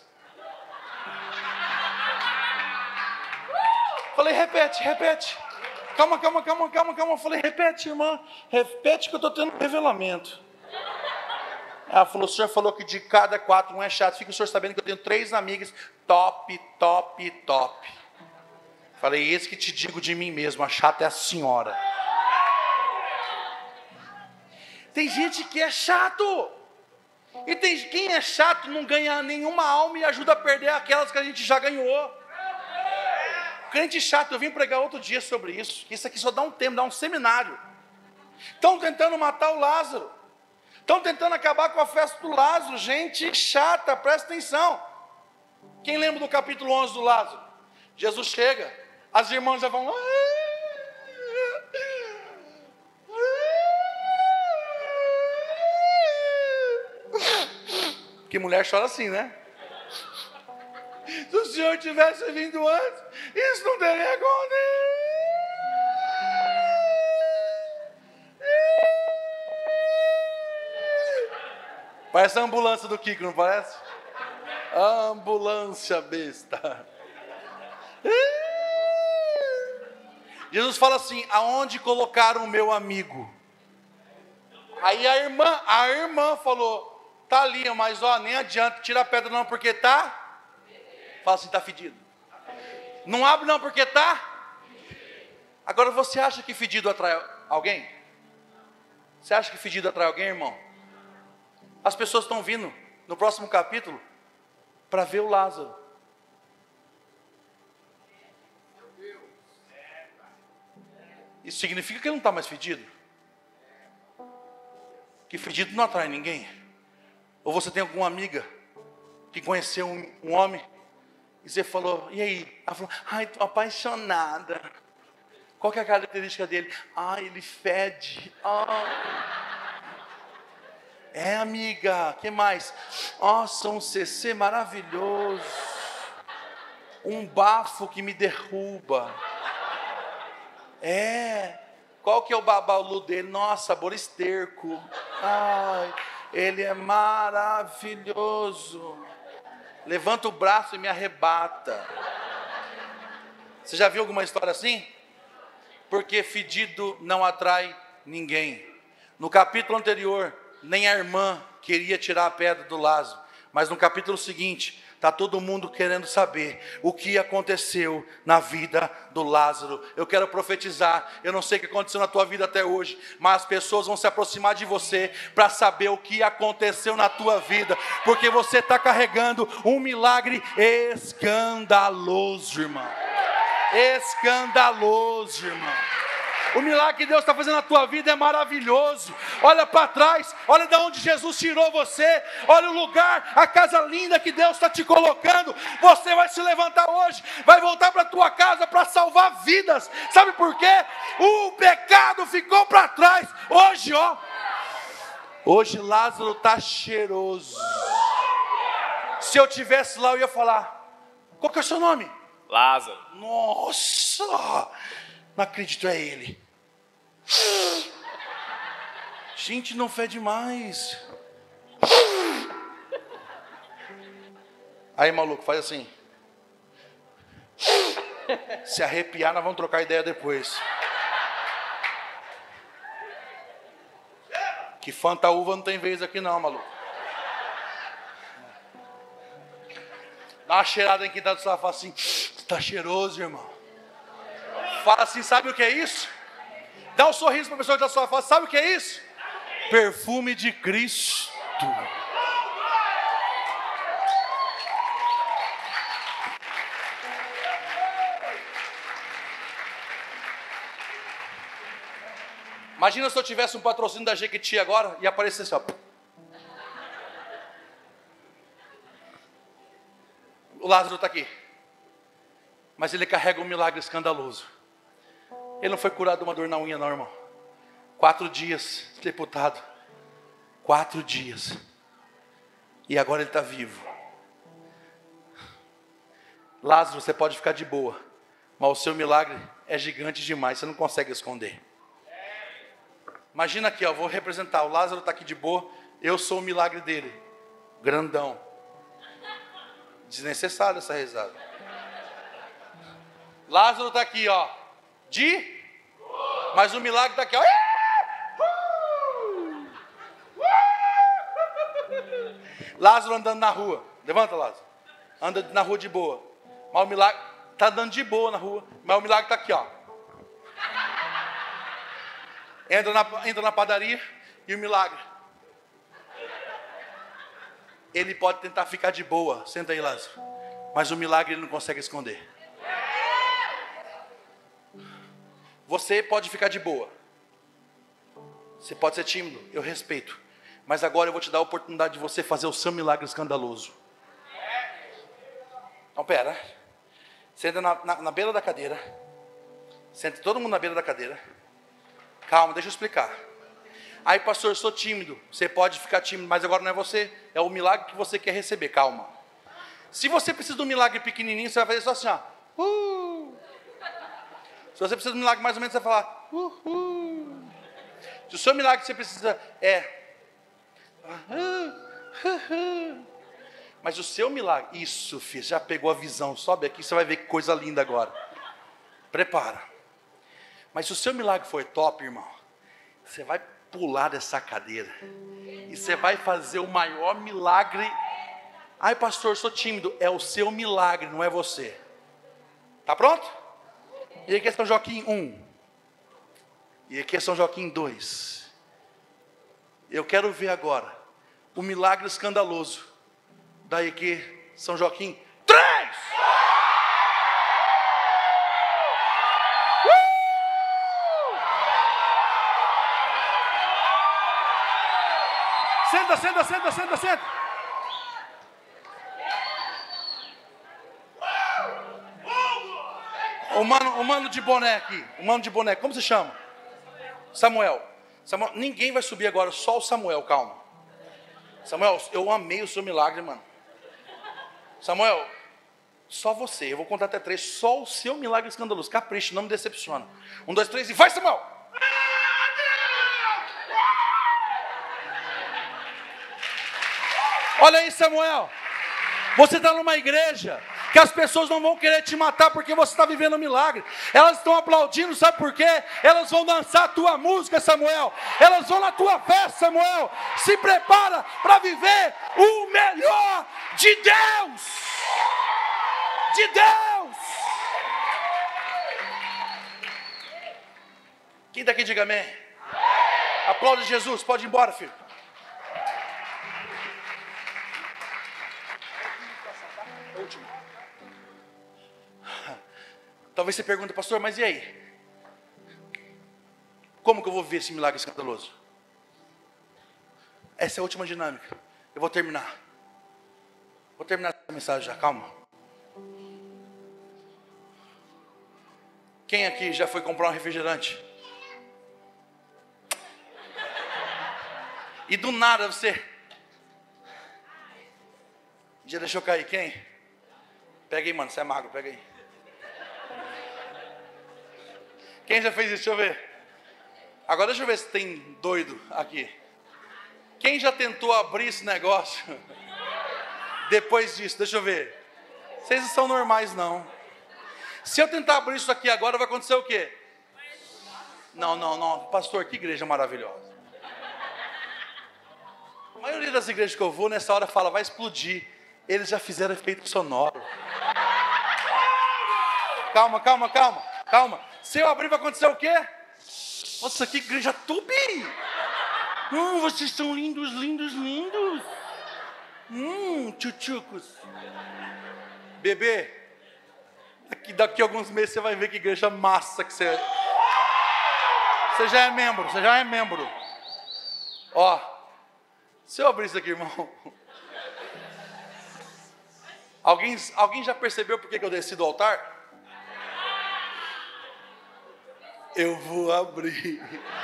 Speaker 2: Falei, repete, repete. Calma, calma, calma, calma, calma. Falei, repete, irmã. Repete que eu estou tendo um revelamento. Ela falou, o senhor falou que de cada quatro, um é chato. Fica o senhor sabendo que eu tenho três amigas top, top, top. Falei, esse que te digo de mim mesmo, a chata é a senhora. Tem gente que é chato. E tem quem é chato não ganha nenhuma alma e ajuda a perder aquelas que a gente já ganhou. Crente chato, eu vim pregar outro dia sobre isso. Isso aqui só dá um tempo, dá um seminário. Estão tentando matar o Lázaro. Estão tentando acabar com a festa do Lázaro. Gente chata, presta atenção. Quem lembra do capítulo onze do Lázaro? Jesus chega, as irmãs já vão... Que mulher chora assim, né? Se o Senhor tivesse vindo antes, isso não teria acontecido. Parece a ambulância do Kiko, não parece? A ambulância besta. Jesus fala assim, aonde colocaram o meu amigo? Aí a irmã, a irmã falou, tá ali, mas ó, nem adianta, tira a pedra não, porque tá... Fala assim, está fedido. Não abre não, porque está. Agora você acha que fedido atrai alguém? Você acha que fedido atrai alguém, irmão? As pessoas estão vindo no próximo capítulo para ver o Lázaro. Isso significa que ele não está mais fedido? Que fedido não atrai ninguém? Ou você tem alguma amiga que conheceu um, um homem e você falou, e aí? Ela falou, ai, estou apaixonada. Qual que é a característica dele? Ai, ele fede. Ah. É, amiga, o que mais? Nossa, um C C maravilhoso. Um bafo que me derruba. É. Qual que é o babalu dele? Nossa, sabor esterco. Ai, ele é maravilhoso. Levanta o braço e me arrebata. Você já viu alguma história assim? Porque fedido não atrai ninguém. No capítulo anterior, nem a irmã queria tirar a pedra do Lázaro. Mas no capítulo seguinte, Está todo mundo querendo saber o que aconteceu na vida do Lázaro. Eu quero profetizar, eu não sei o que aconteceu na tua vida até hoje, mas as pessoas vão se aproximar de você para saber o que aconteceu na tua vida, porque você está carregando um milagre escandaloso, irmão. Escandaloso, irmão. O milagre que Deus está fazendo na tua vida é maravilhoso. Olha para trás, olha de onde Jesus tirou você, olha o lugar, a casa linda que Deus está te colocando. Você vai se levantar hoje, vai voltar para a tua casa para salvar vidas. Sabe por quê? O pecado ficou para trás. Hoje, ó, hoje Lázaro está cheiroso. Se eu tivesse lá, eu ia falar: qual que é o seu nome?
Speaker 4: Lázaro.
Speaker 2: Nossa, não acredito, é ele. Gente, não fede mais. Aí, maluco, faz assim. Se arrepiar, nós vamos trocar ideia depois. Que Fanta uva não tem vez aqui não, maluco. Dá uma cheirada em quem está do sofá, fala assim: está cheiroso, irmão. Fala assim: sabe o que é isso? Dá um sorriso para a pessoa que está do sofá, sabe o que é isso? Perfume de Cristo. Imagina se eu tivesse um patrocínio da Jequiti agora e aparecesse assim, ó. O Lázaro está aqui, mas ele carrega um milagre escandaloso. Ele não foi curado de uma dor na unha não, irmão. Quatro dias, deputado. Quatro dias. E agora ele está vivo. Lázaro, você pode ficar de boa, mas o seu milagre é gigante demais, você não consegue esconder. Imagina aqui, ó, vou representar, o Lázaro está aqui de boa, eu sou o milagre dele. Grandão. Desnecessário essa risada. Lázaro está aqui, ó, de, mas o milagre está aqui, ó. Lázaro andando na rua. Levanta, Lázaro. Anda na rua de boa. Mas o milagre está andando de boa na rua, mas o milagre está aqui, ó. Entra na, entra na padaria e o milagre. Ele pode tentar ficar de boa. Senta aí, Lázaro. Mas o milagre ele não consegue esconder. Você pode ficar de boa. Você pode ser tímido, eu respeito. Mas agora eu vou te dar a oportunidade de você fazer o seu milagre escandaloso. Então, pera. Senta na, na, na beira da cadeira. Senta todo mundo na beira da cadeira. Calma, deixa eu explicar. Aí, pastor, eu sou tímido. Você pode ficar tímido, mas agora não é você. É o milagre que você quer receber. Calma. Se você precisa de um milagre pequenininho, você vai fazer só assim, ó. Uh. Se você precisa de um milagre mais ou menos, você vai falar. Uh, uh. Se o seu milagre que você precisa é... Uh, uh, uh. Mas o seu milagre... Isso, filho, já pegou a visão. Sobe aqui, você vai ver que coisa linda agora. Prepara. Mas se o seu milagre for top, irmão, você vai pular dessa cadeira. E você vai fazer o maior milagre. Ai, pastor, eu sou tímido. É o seu milagre, não é você. Tá pronto? E aqui é São Joaquim um. E aqui é São Joaquim dois. Eu quero ver agora o milagre escandaloso. Daí aqui, São Joaquim três. Senta, senta, senta, senta, senta. O mano, o mano de boné aqui. O mano de boné, como se chama? Samuel. Samuel. Ninguém vai subir agora, só o Samuel, calma. Samuel, eu amei o seu milagre, mano. Samuel, só você. Eu vou contar até três, só o seu milagre escandaloso. Capricho, não me decepciona. Um, dois, três e vai, Samuel. Olha aí, Samuel. Você está numa igreja que que as pessoas não vão querer te matar porque você está vivendo um milagre. Elas estão aplaudindo, sabe por quê? Elas vão dançar a tua música, Samuel. Elas vão na tua festa, Samuel. Se prepara para viver o melhor de Deus. De Deus. Quem daqui diga amém? Aplaude Jesus, pode ir embora, filho. Último. Talvez você pergunte, pastor, mas e aí? Como que eu vou viver esse milagre escandaloso? Essa é a última dinâmica. Eu vou terminar. Vou terminar essa mensagem já, calma. Quem aqui já foi comprar um refrigerante? E do nada você já deixou cair, quem? Pega aí, mano, você é magro, pega aí. Quem já fez isso? Deixa eu ver. Agora deixa eu ver se tem doido aqui. Quem já tentou abrir esse negócio? Depois disso, deixa eu ver. Vocês não são normais, não. Se eu tentar abrir isso aqui agora, vai acontecer o quê? Não, não, não. Pastor, que igreja maravilhosa. A maioria das igrejas que eu vou, nessa hora fala, vai explodir. Eles já fizeram efeito sonoro. Calma, calma, calma, calma. Se eu abrir, vai acontecer o quê? Nossa, que igreja tubi! Hum, vocês são lindos, lindos, lindos. Hum, tchutchucos. Bebê, daqui, daqui a alguns meses você vai ver que igreja massa que você é. Você já é membro, você já é membro. Ó, se eu abrir isso aqui, irmão. Alguém, alguém já percebeu por que eu desci do altar? Eu vou abrir.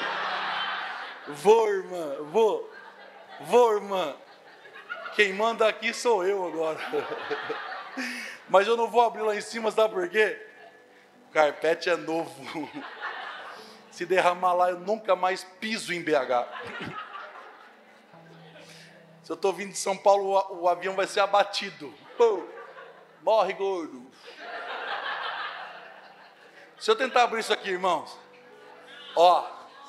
Speaker 2: Vou, irmã, vou. Vou, irmã. Quem manda aqui sou eu agora. Mas eu não vou abrir lá em cima, sabe por quê? O carpete é novo. Se derramar lá, eu nunca mais piso em B H. Se eu estou vindo de São Paulo, o, o avião vai ser abatido. Pô, morre, gordo. Se eu tentar abrir isso aqui, irmãos. Ó.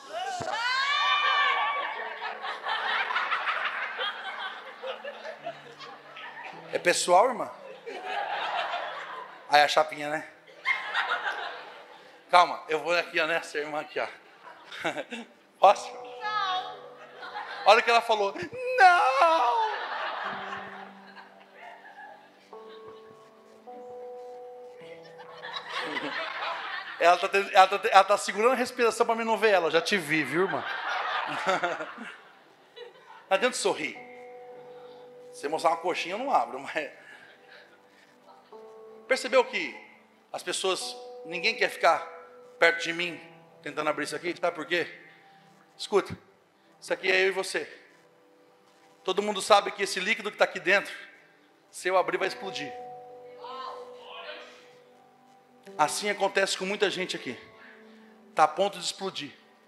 Speaker 2: É pessoal, irmã? Aí a chapinha, né? Calma, eu vou aqui, ó, nessa irmã aqui, ó. Posso? Não. Olha o que ela falou. Não! Ela tá, ela, tá, ela tá segurando a respiração para mim não ver ela. Eu já te vi, viu, irmã? Não adianta sorrir. Se você mostrar uma coxinha, eu não abro, mas... Percebeu que as pessoas... Ninguém quer ficar perto de mim tentando abrir isso aqui? Sabe por quê? Escuta. Isso aqui é eu e você. Todo mundo sabe que esse líquido que está aqui dentro, se eu abrir, vai explodir. Assim acontece com muita gente aqui. Está a ponto de explodir.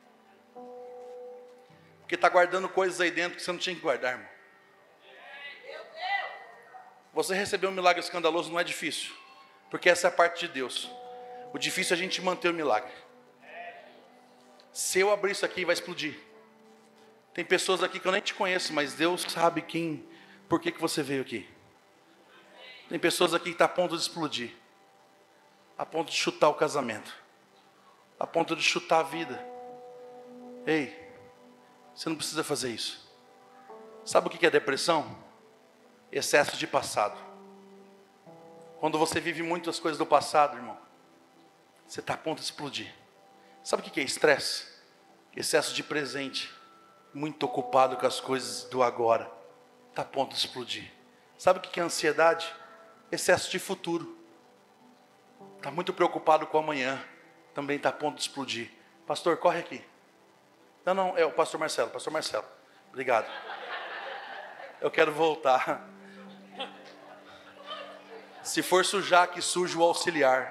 Speaker 2: Porque está guardando coisas aí dentro que você não tinha que guardar, irmão. Você receber um milagre escandaloso não é difícil. Porque essa é a parte de Deus. O difícil é a gente manter o milagre. Se eu abrir isso aqui, vai explodir. Tem pessoas aqui que eu nem te conheço, mas Deus sabe quem, por que, que você veio aqui. Tem pessoas aqui que estão a ponto de explodir. A ponto de chutar o casamento. A ponto de chutar a vida. Ei, você não precisa fazer isso. Sabe o que é depressão? Excesso de passado. Quando você vive muitas coisas do passado, irmão, você está a ponto de explodir. Sabe o que é estresse? Excesso de presente. Muito ocupado com as coisas do agora. Está a ponto de explodir. Sabe o que é ansiedade? Excesso de futuro. Está muito preocupado com o amanhã. Também está a ponto de explodir. Pastor, corre aqui. Não, não, é o pastor Marcelo. Pastor Marcelo, obrigado. Eu quero voltar. Se for sujar, que suje o auxiliar.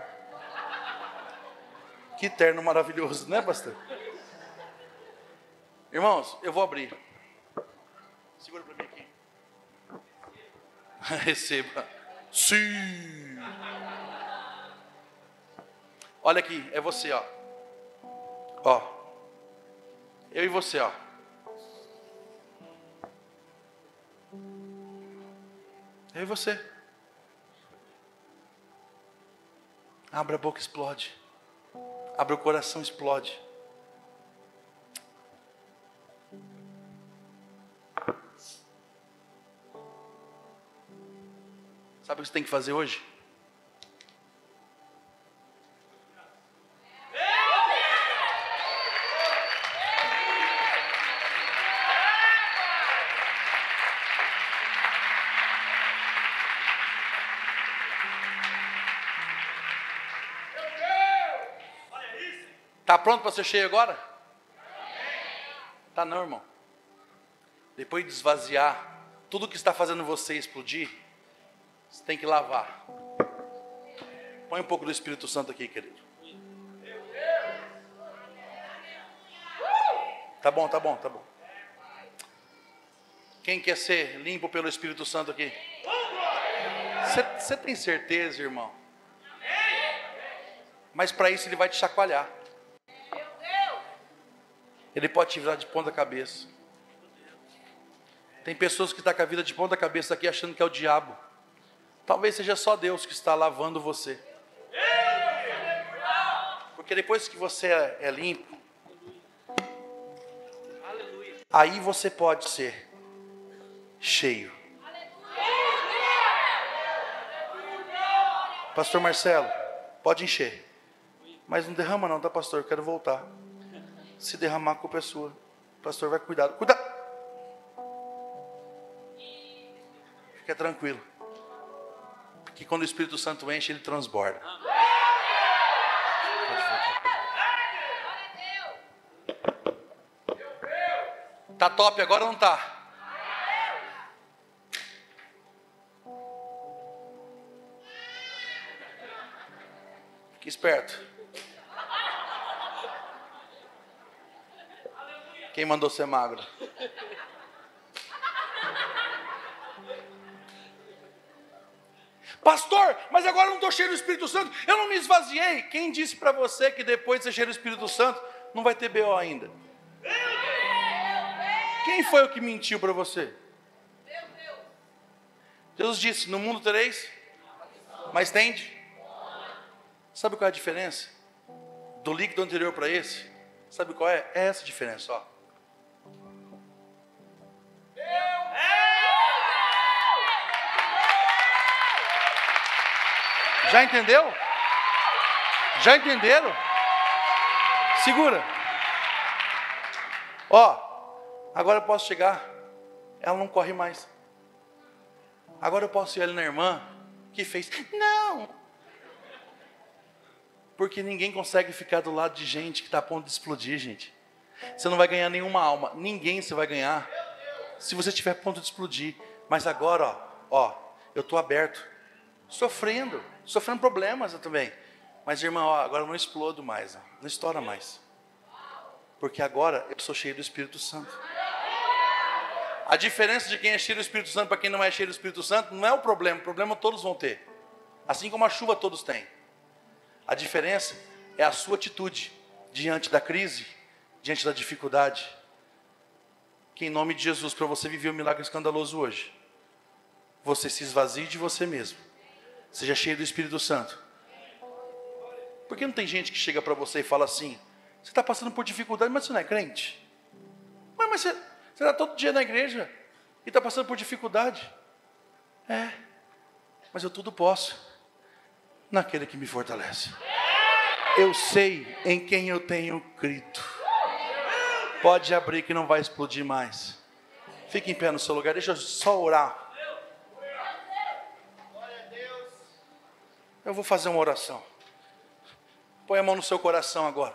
Speaker 2: Que terno maravilhoso, né, pastor? Irmãos, eu vou abrir. Segura para mim aqui. Receba. Sim. Olha aqui, é você, ó. Ó. Eu e você, ó. Eu e você. Abra a boca, explode. Abra o coração, explode. Sabe o que você tem que fazer hoje? Está pronto para ser cheio agora? Tá não, irmão. Depois de esvaziar tudo que está fazendo você explodir, você tem que lavar. Põe um pouco do Espírito Santo aqui, querido. Tá bom, tá bom, tá bom. Quem quer ser limpo pelo Espírito Santo aqui? Você tem certeza, irmão? Mas para isso ele vai te chacoalhar. Ele pode te virar de ponta cabeça. Tem pessoas que estão com a vida de ponta cabeça aqui achando que é o diabo. Talvez seja só Deus que está lavando você. Porque depois que você é limpo, aí você pode ser cheio. Pastor Marcelo, pode encher. Mas não derrama não, tá, pastor? Eu quero voltar. Se derramar, a culpa é sua. O pastor vai cuidar. Cuida! Fica tranquilo. Porque quando o Espírito Santo enche, ele transborda. Tá top agora ou não tá? Fique esperto. Quem mandou ser magro? Pastor, mas agora eu não estou cheio do Espírito Santo, eu não me esvaziei. Quem disse para você que depois de ser cheio do Espírito Santo, não vai ter B O ainda? Quem foi o que mentiu para você? Deus disse, no mundo tereis, mas tende. Sabe qual é a diferença do líquido anterior para esse? Sabe qual é? É essa a diferença, ó. Já entendeu? Já entenderam? Segura. Ó, agora eu posso chegar. Ela não corre mais. Agora eu posso ir ali na irmã que fez. Não. Porque ninguém consegue ficar do lado de gente que está a ponto de explodir, gente. Você não vai ganhar nenhuma alma. Ninguém você vai ganhar se você estiver a ponto de explodir. Mas agora, ó, ó, eu estou aberto. Sofrendo. Sofrendo problemas eu também. Mas, irmão, ó, agora eu não explodo mais. Ó, não estoura mais. Porque agora eu sou cheio do Espírito Santo. A diferença de quem é cheio do Espírito Santo para quem não é cheio do Espírito Santo não é o problema. O problema todos vão ter. Assim como a chuva todos têm. A diferença é a sua atitude diante da crise, diante da dificuldade. Que em nome de Jesus, para você viver um milagre escandaloso hoje, você se esvazie de você mesmo. Seja cheio do Espírito Santo. Por que não tem gente que chega para você e fala assim, você está passando por dificuldade, mas você não é crente? Mas, mas você, você está todo dia na igreja e está passando por dificuldade. É, mas eu tudo posso naquele que me fortalece. Eu sei em quem eu tenho crido. Pode abrir que não vai explodir mais. Fique em pé no seu lugar, deixa eu só orar. Eu vou fazer uma oração. Põe a mão no seu coração agora.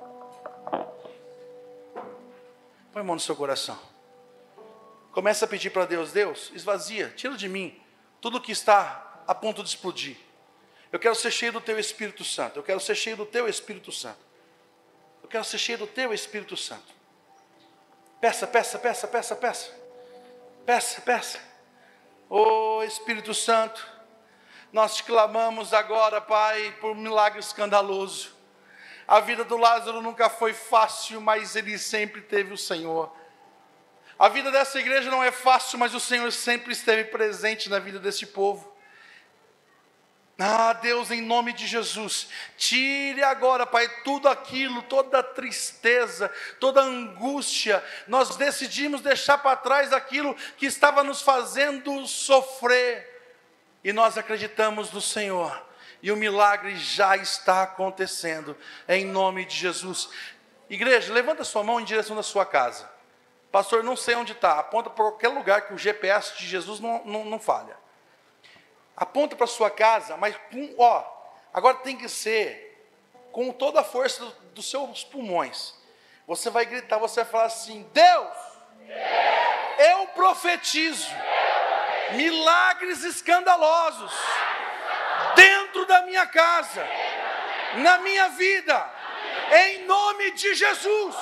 Speaker 2: Põe a mão no seu coração. Começa a pedir para Deus, Deus, esvazia, tira de mim tudo que está a ponto de explodir. Eu quero ser cheio do Teu Espírito Santo. Eu quero ser cheio do Teu Espírito Santo. Eu quero ser cheio do Teu Espírito Santo. Peça, peça, peça, peça, peça. Peça, peça. Ô Espírito Santo, Nós te clamamos agora, Pai, por um milagre escandaloso. A vida do Lázaro nunca foi fácil, mas ele sempre teve o Senhor. A vida dessa igreja não é fácil, mas o Senhor sempre esteve presente na vida desse povo. Ah, Deus, em nome de Jesus, tire agora, Pai, tudo aquilo, toda a tristeza, toda a angústia. Nós decidimos deixar para trás aquilo que estava nos fazendo sofrer. E nós acreditamos no Senhor. E o milagre já está acontecendo, em nome de Jesus. Igreja, levanta sua mão em direção da sua casa. Pastor, não sei onde está. Aponta para qualquer lugar que o G P S de Jesus não, não, não falha. Aponta para a sua casa, mas com, ó, agora tem que ser com toda a força do, dos seus pulmões. Você vai gritar, você vai falar assim: Deus, Deus eu profetizo, eu milagres escandalosos dentro da minha casa, na minha vida, em nome de Jesus.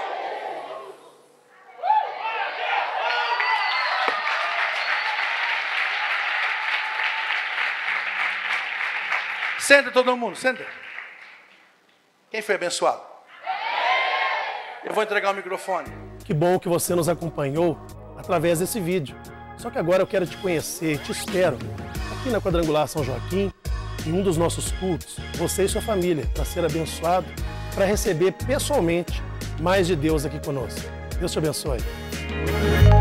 Speaker 2: Senta todo mundo, senta. Quem foi abençoado? Eu vou entregar o microfone.
Speaker 4: Que bom que você nos acompanhou através desse vídeo. Só que agora eu quero te conhecer, te espero aqui na Quadrangular São Joaquim, em um dos nossos cultos, você e sua família, para ser abençoado, para receber pessoalmente mais de Deus aqui conosco. Deus te abençoe.